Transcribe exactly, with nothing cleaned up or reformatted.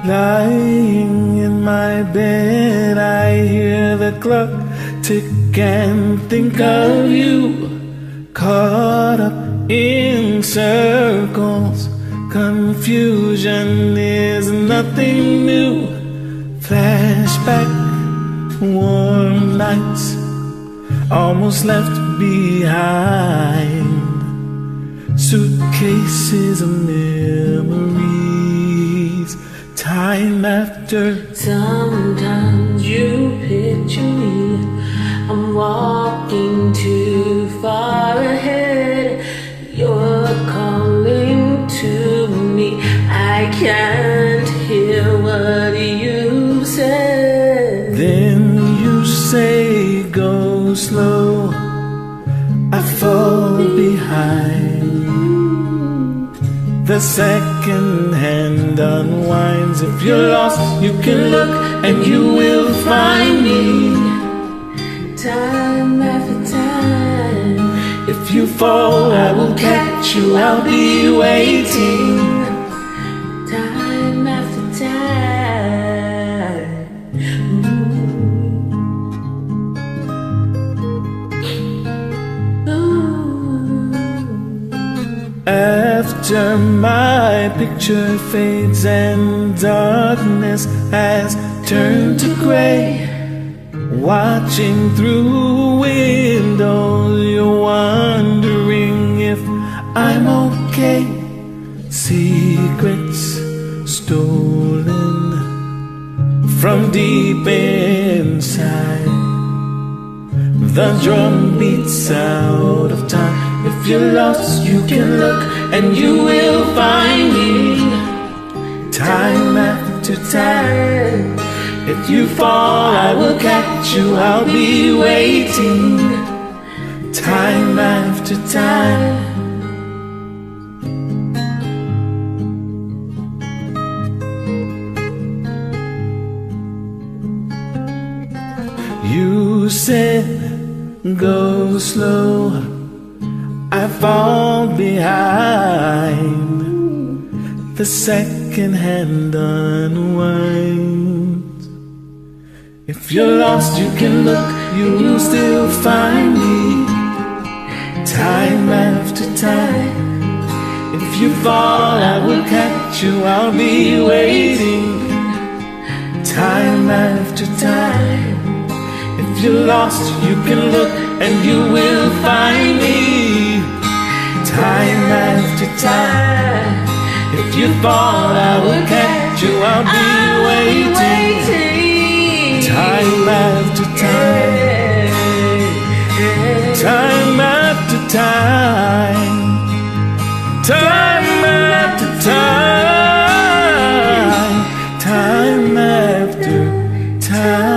Lying in my bed, I hear the clock tick and think of you. Caught up in circles, confusion is nothing new. Flashback, warm nights, almost left behind. Suitcases of memories, time after. Sometimes you picture me, I'm walking too far ahead. You're calling to me, I can't hear what you said. Then you say go slow, I fall behind. The second hand unwinds. If you're lost, you can look and you will find me. Time after time. If you fall, I will catch you, I'll be waiting. Time after time. Ooh. Ooh. After my picture fades and darkness has turned to gray, watching through windows, you're wondering if I'm okay. Secrets stolen from deep inside. The drum beats out of time. If you're lost, you can look and you will find me. Time after time. If you fall, I will catch you, I'll be waiting. Time after time. You said go slow, I fall behind. The second hand unwinds. If you're lost, you can look, you will still find me. Time after time. If you fall, I will catch you, I'll be waiting. Time after time. If you're lost, you can look and you will find me. Time after time. If you fall, I will catch you, I'll be waiting. Time after time. Time after time. Time after time. Time after time.